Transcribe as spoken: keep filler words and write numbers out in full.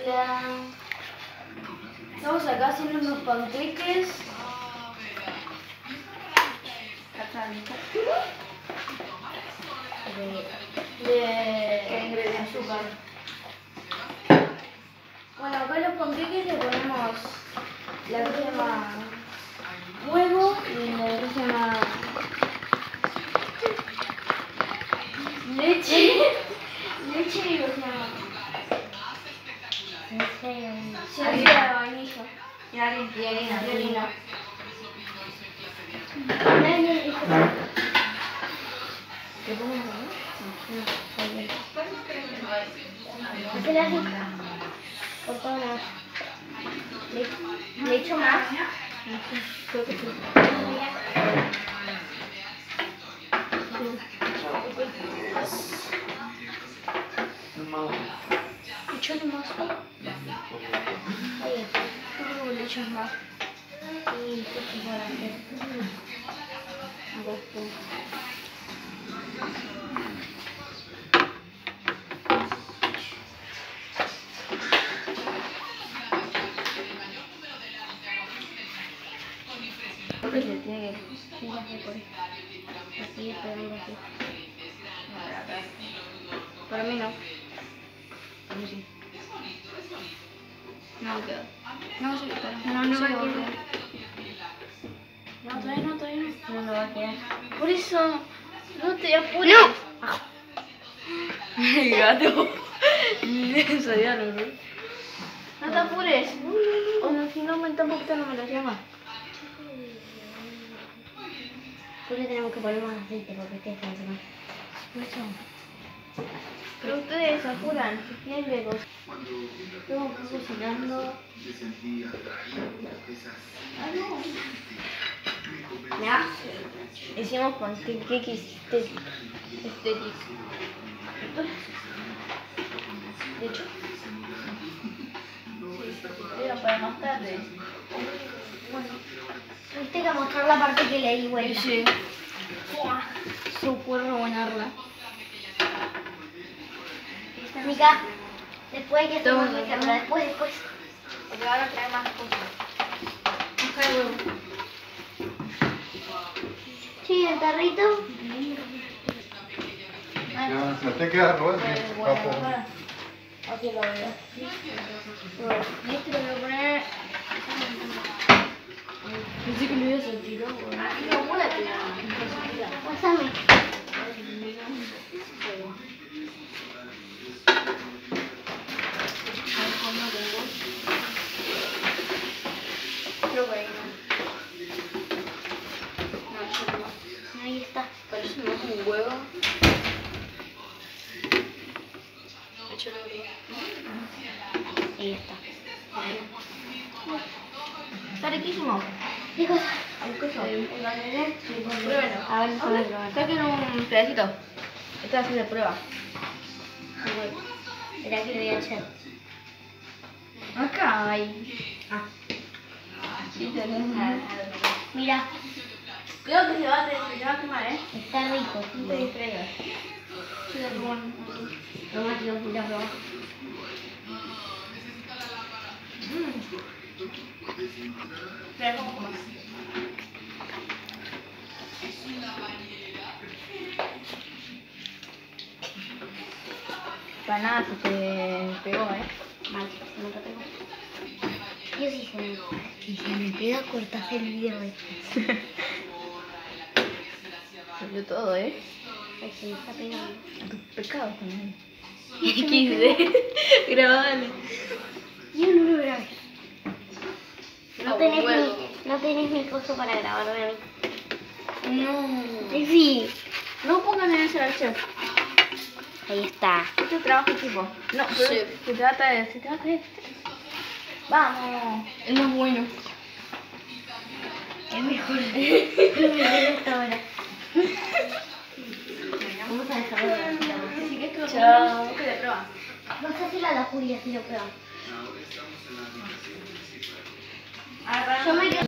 Hola. Estamos acá haciendo unos panqueques. De, de azúcar. Bueno, acá los panqueques le ponemos la crema huevo y la crema leche. Leche y o sea, de vainilla. Y harina. Y harina. Y harina. ¿Qué ponemos ahí? Hacela así. Corta más. ¿Le, ¿Le echo más? Creo que sí. ¿Le echo más? Ahí. Creo le echo más. Y esto es para hacer. Esto. Porque se tiene que sí, así por ahí. Así, pero así. Para mí no. Para mí sí. No queda. No, sí, pero no, no sí, va a quedar. No, todavía no, todavía no. No, no va a quedar. Por eso, no te apures. ¡No! El gato. Eso ya lo vi. No te apures. O no, si no aumenta un poquito no me lo llamas. Pues le tenemos que poner más aceite porque este está encima. Eso. Pero ustedes se apuran, si tienen dedos. Estamos cocinando. Ah, no. Mira, hicimos panqueques estéticos. De hecho, pero para más tarde. Bueno, viste que mostrar la parte que leí, güey. Sí. Se puede buenarla. Mica, después hay que hacer más mica, pero después, después. Porque ahora trae más cosas. Busca el huevo. Sí, el tarrito. No te queda nuevo. Aquí lo veo. Y este lo voy a poner. Pensé que lo ibas a tirar. Aquí lo voy a tirar. Pásame. Creo que ahí no. No, ahí está. Parece más un huevo. Échalo aquí. Ahí está. Está riquísimo. ¿Qué cosa? ¿Qué cosa? Pruébalo. A ver, a ver. Saquen un pedacito. Esta es de prueba. Espera que lo voy a hacer. Acá hay. Ah. Sí, tenés nada. Mira. Creo que se va a, se va a quemar, ¿eh? Está rico. No te distraigas. Sí, es bueno. Toma, tío, mira, prueba. Espera, ¿cómo comas? Para nada se te pegó, ¿eh? Mal, se me pegó. Yo sí se me pegó. Si se me pega, cortas el video. Salió todo, ¿eh? Ay, se me está pegando. A tus pecados también. quince. Grabale. Yo no lo grabé. No, oh, tenés bueno. mi, no tenés mi coso para grabarme a mí. No. Sí. No pongan en ese archivo. Ahí está. Este es trabajo equipo. No, pero sí. se trata de... Se trata de... Vamos. Es más bueno. Es mejor. Es mejor hasta ahora. Vamos a dejarlo de la. Chao. Vas a hacerla a la Julia si lo pruebas. Yo me